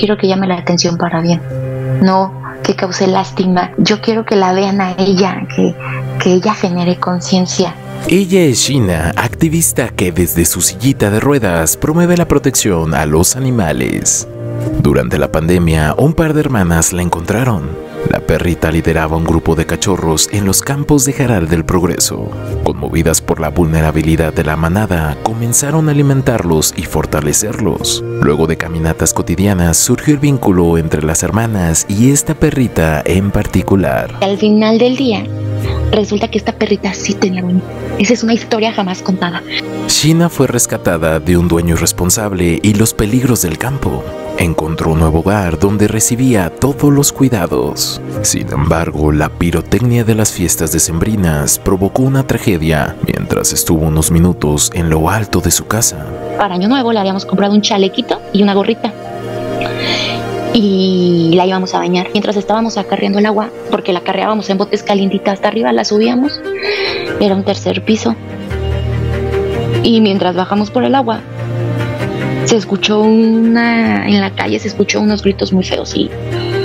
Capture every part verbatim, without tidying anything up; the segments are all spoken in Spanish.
quiero que llame la atención para bien, no que cause lástima. Yo quiero que la vean a ella, que, que ella genere conciencia. Ella es Sheena, activista que desde su sillita de ruedas promueve la protección a los animales. Durante la pandemia, un par de hermanas la encontraron. La perrita lideraba un grupo de cachorros en los campos de Jaral del Progreso. Conmovidas por la vulnerabilidad de la manada, comenzaron a alimentarlos y fortalecerlos. Luego de caminatas cotidianas, surgió el vínculo entre las hermanas y esta perrita en particular. Al final del día, resulta que esta perrita sí tenía dueño. Esa es una historia jamás contada. Sheena fue rescatada de un dueño irresponsable y los peligros del campo. Encontró un nuevo hogar donde recibía todos los cuidados. Sin embargo, la pirotecnia de las fiestas decembrinas provocó una tragedia mientras estuvo unos minutos en lo alto de su casa. Para Año Nuevo le habíamos comprado un chalequito y una gorrita. Y la íbamos a bañar. Mientras estábamos acarreando el agua, porque la carreábamos en botes calientitas hasta arriba, la subíamos. Era un tercer piso. Y mientras bajamos por el agua, se escuchó una... En la calle se escuchó unos gritos muy feos y...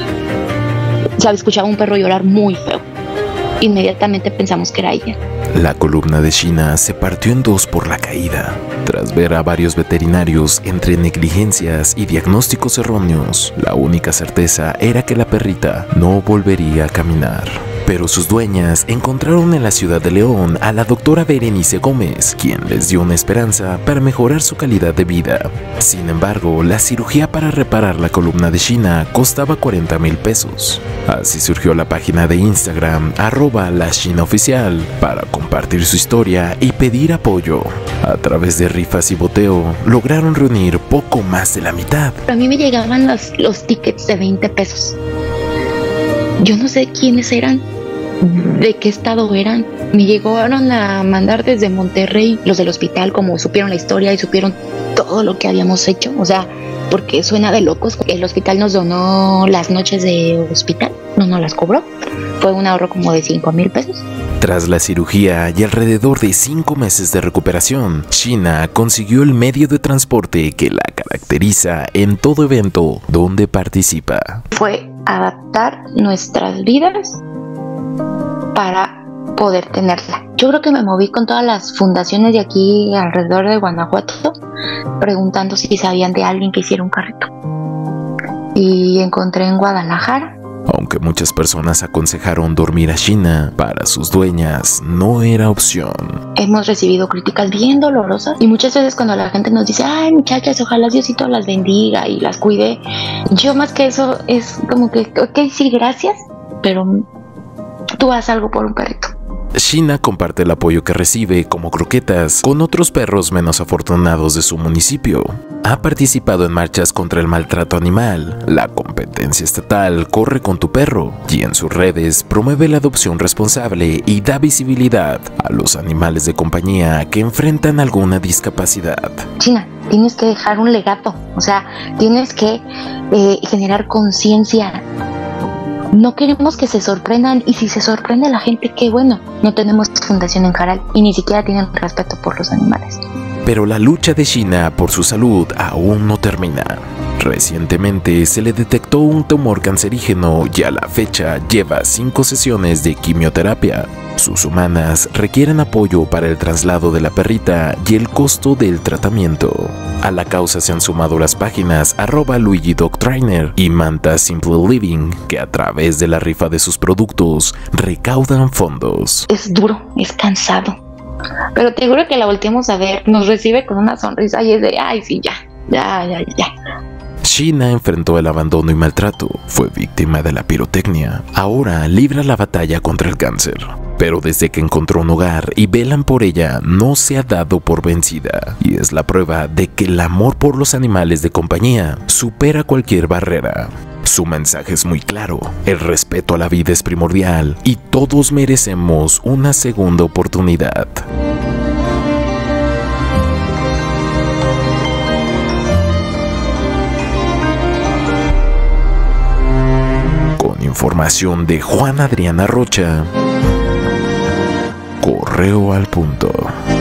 se escuchaba un perro llorar muy feo. Inmediatamente pensamos que era ella. La columna de Sheena se partió en dos por la caída. Tras ver a varios veterinarios entre negligencias y diagnósticos erróneos, la única certeza era que la perrita no volvería a caminar. Pero sus dueñas encontraron en la ciudad de León a la doctora Berenice Gómez, quien les dio una esperanza para mejorar su calidad de vida. Sin embargo, la cirugía para reparar la columna de Sheena costaba cuarenta mil pesos. Así surgió la página de Instagram, arroba la Sheena Oficial, para compartir su historia y pedir apoyo. A través de rifas y boteo, lograron reunir poco más de la mitad. A mí me llegaban los, los tickets de veinte pesos. Yo no sé quiénes eran, de qué estado eran. Me llegaron a mandar desde Monterrey los del hospital, como supieron la historia y supieron todo lo que habíamos hecho. O sea, porque suena de locos. El hospital nos donó las noches de hospital, no nos las cobró. Fue un ahorro como de cinco mil pesos. Tras la cirugía y alrededor de cinco meses de recuperación, Sheena consiguió el medio de transporte que la caracteriza en todo evento donde participa. Fue adaptar nuestras vidas para poder tenerla. Yo creo que me moví con todas las fundaciones de aquí alrededor de Guanajuato preguntando si sabían de alguien que hiciera un carrito. Y encontré en Guadalajara. Aunque muchas personas aconsejaron dormir a Sheena, para sus dueñas no era opción. Hemos recibido críticas bien dolorosas y muchas veces cuando la gente nos dice, ay muchachas, ojalá Diosito las bendiga y las cuide, yo más que eso es como que, ok, sí, gracias, pero tú haz algo por un perrito. Sheena comparte el apoyo que recibe como croquetas con otros perros menos afortunados de su municipio. Ha participado en marchas contra el maltrato animal, la competencia estatal Corre con tu perro, y en sus redes promueve la adopción responsable y da visibilidad a los animales de compañía que enfrentan alguna discapacidad. Sheena, tienes que dejar un legado, o sea, tienes que eh, generar conciencia. No queremos que se sorprendan, y si se sorprende la gente, qué bueno. No tenemos fundación en Jaral y ni siquiera tienen respeto por los animales. Pero la lucha de Sheena por su salud aún no termina. Recientemente se le detectó un tumor cancerígeno y a la fecha lleva cinco sesiones de quimioterapia. Sus humanas requieren apoyo para el traslado de la perrita y el costo del tratamiento. A la causa se han sumado las páginas arroba Luigi Dog Trainer y Manta Simple Living, que a través de la rifa de sus productos recaudan fondos. Es duro, es cansado, pero te juro que la volteamos a ver, nos recibe con una sonrisa y es de, ay sí, ya, ya, ya, ya. Sheena enfrentó el abandono y maltrato, fue víctima de la pirotecnia, ahora libra la batalla contra el cáncer. Pero desde que encontró un hogar y velan por ella, no se ha dado por vencida. Y es la prueba de que el amor por los animales de compañía supera cualquier barrera. Su mensaje es muy claro, el respeto a la vida es primordial y todos merecemos una segunda oportunidad. Con información de Juan Adriana Rocha, Correo al Punto.